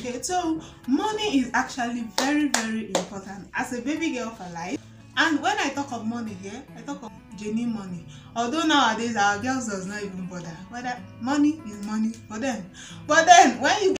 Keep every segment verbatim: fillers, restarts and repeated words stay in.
Okay, so money is actually very, very important as a baby girl for life. And when I talk of money here, I talk of genuine money. Although nowadays our girls does not even bother whether money is money for them. But then when you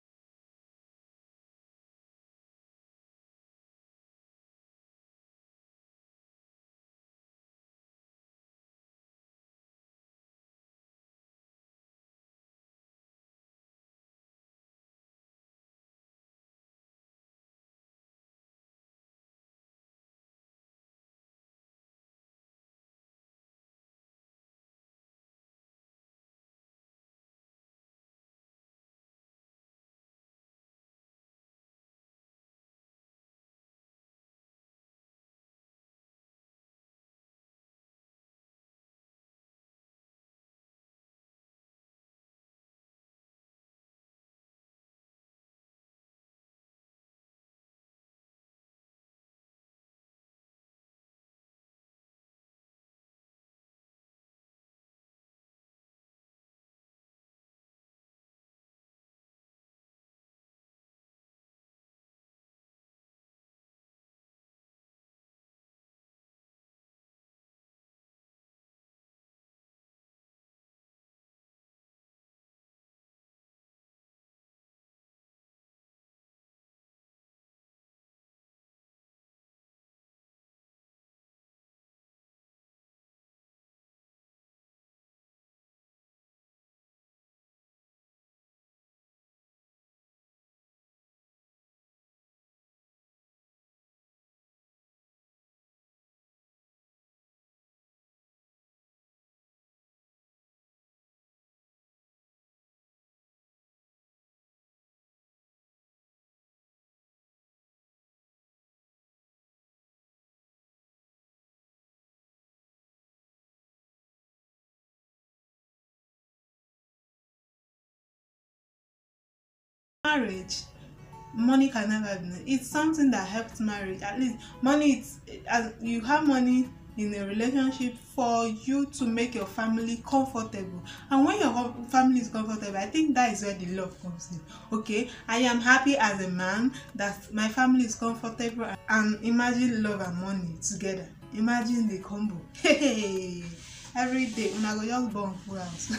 marriage, money can never be. It's something that helps marriage. At least money, it's as you have money in a relationship for you to make your family comfortable. And when your hom- family is comfortable, I think that is where the love comes in. Okay, I am happy as a man that my family is comfortable, and imagine love and money together. Imagine the combo. Hey, every day una go just born full house.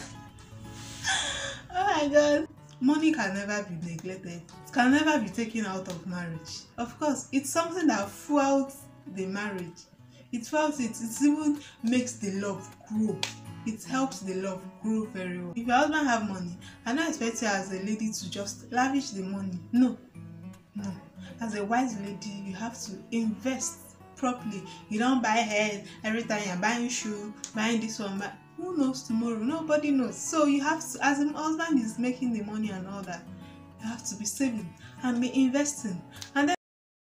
Oh my god. Money can never be neglected. It can never be taken out of marriage. Of course, it's something that fuels the marriage. It fuels it. It even makes the love grow. It helps the love grow very well. If your husband have money, I don't expect you as a lady to just lavish the money. No, no. As a wise lady, you have to invest properly. You don't buy head every time you're buying shoe, buying this one. Buy- who knows tomorrow? Nobody knows. So you have to, as a husband is making the money and all that, you have to be saving and be investing. And then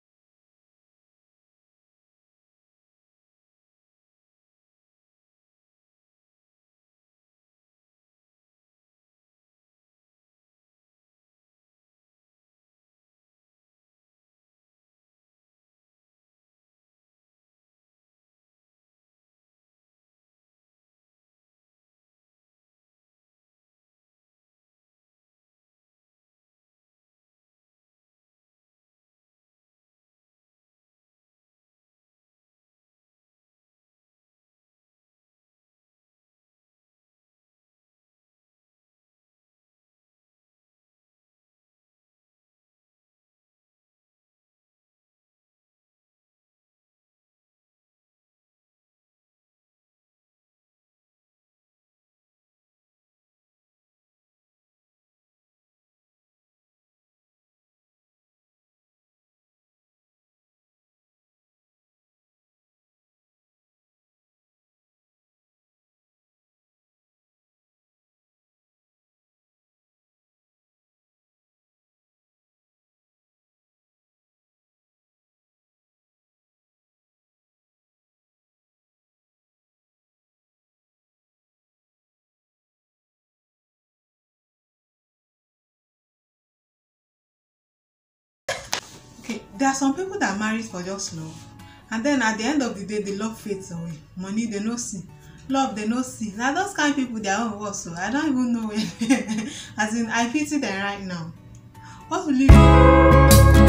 okay, there are some people that marry for just love, and then at the end of the day, the love fades away. Money they no see, love they no see. Now those kind of people, their own worse. So I don't even know where. As in, I pity them right now. What will you do?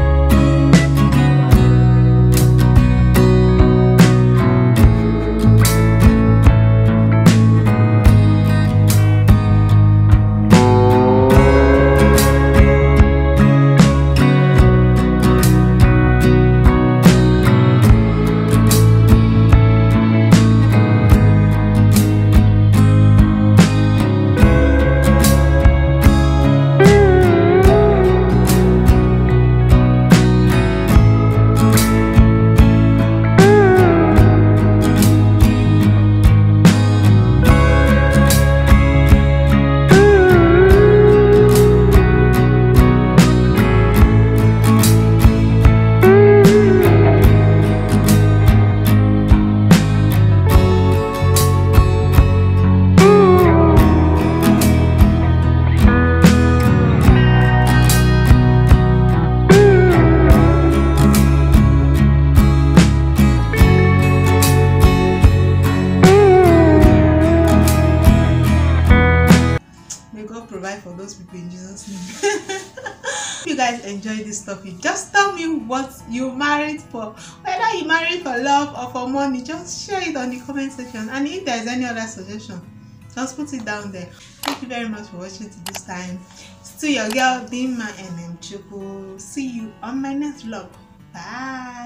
May God provide for those people in Jesus' name. If you guys enjoy this topic, just tell me what you married for. Whether you married for love or for money, just share it on the comment section. And if there's any other suggestion, just put it down there. Thank you very much for watching to this time. Still your girl, Bima and Chuku. See you on my next vlog. Bye.